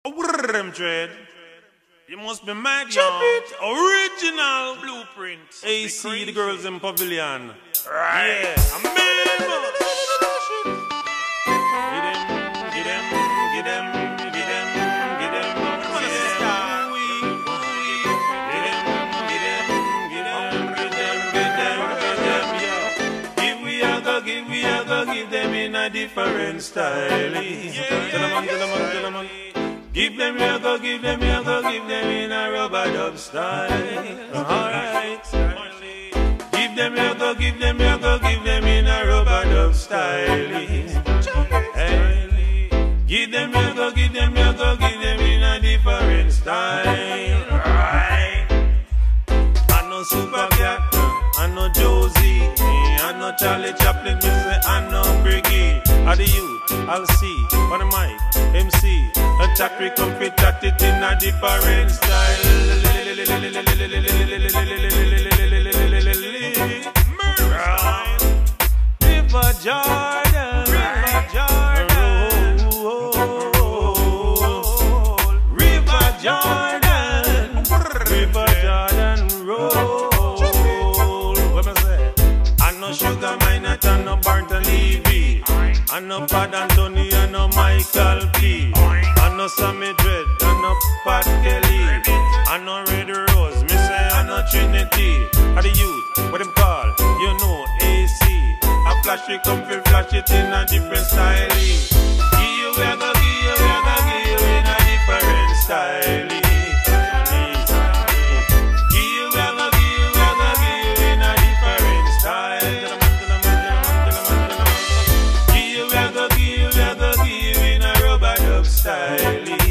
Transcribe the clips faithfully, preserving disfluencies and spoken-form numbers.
Them dread. You must be mad, yo. Original blueprint. A C, the girls in pavilion. Right. Yeah, I'm member. Get them, get them, get them, get them, get them. Get them, get them, get them, get them, get them, get them, yo. Give we a go, give we a go, give them in a different style. Tell them on, tell them on, tell them on. Give them your go, give them your go, give them in a rubber dub style. Alright. Give them your go, give them your go, give them in a rubber dub style. Hey. Give them your go, give them your go, give them in a different style. Right. I know Super Cat, I know Josie, I know Charlie Chaplin, me say I know Briggy. I the youth, I'll see, on the mic, M C. A chat we come fit chat it in a different style. River Jordan, River Jordan, River Jordan, River Jordan, roll. What I say? I know Sugar Minot, I know Barton Levy, I know Pat Anthony, I know Michael P. I know Sammy Dread, I know Pat Kelly, I know Red Rose, me say I know Trinity. I the youth, what them call, you know A C. I flash it, come fi flash it in a different style. Give you we a go, give you we a go, give you in a different style. Give you we a go, give you we a go, give you in a different style. Give you we a go, give you we a go, give you in a rubber dub style.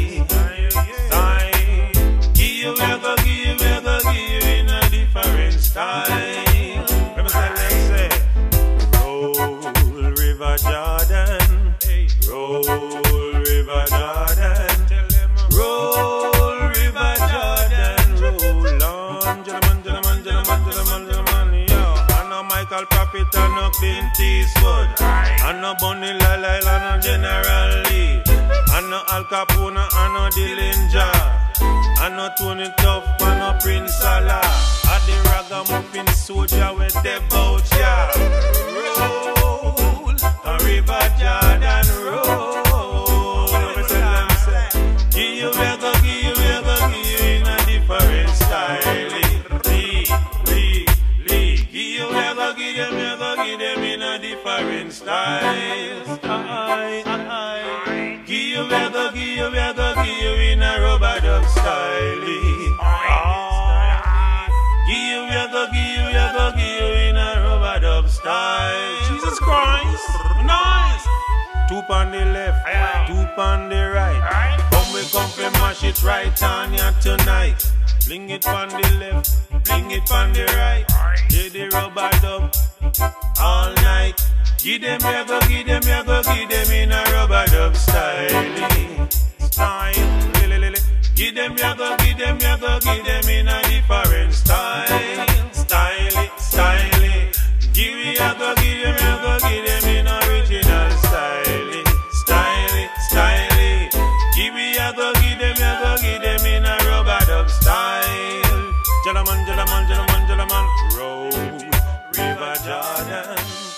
Jordan, roll River Jordan, roll River Jordan, roll on, gentlemen, gentlemen, gentlemen, gentlemen, gentlemen, yo. I know Michael Prophet, I know Clint Eastwood, I know Bunny Lyle, I know General Lee, I know Al Capone, I know Dillinger, I know Tony Tuff, I know Prince Salah, I the ragamuffin soldier with the bout, yeah. Roll a River Jordan, roll. Give you a go, give you a go, give you in a different style. Lee, Lee, Lee. Give you a go, give them a go, give them in a different style. Aye, aye. Give you a go, give you a go, give you in a rubber dub style. Give you a go, give you a go, give you in a rubber dub style. Jesus Christ. Nice. Two on the left, Aye. two on the right. Aye. Come we come fi mash it right on ya tonight. Bling it on the left, bling it on the right. Get the rubber dub all night. Give them ya go, give them ya go, give them in a rubber dub style. Style, li, li, li. Give them ya go, give them ya go, give them in a different style. Style, style. Give me a go, give them ya go, give them in original style. Style, style. Give me a go, give them ya go, give them in a rubber dub style. Gentlemen, gentlemen, gentlemen, gentlemen, roll River Jordan.